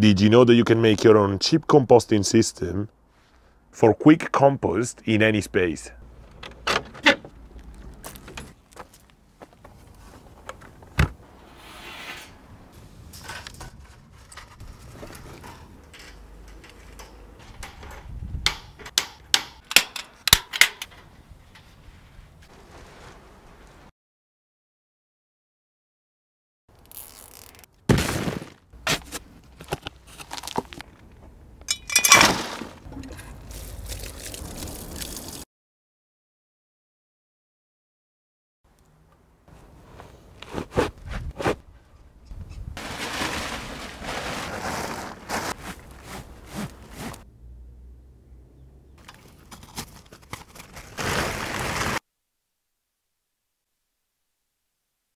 Did you know that you can make your own cheap composting system for quick compost in any space?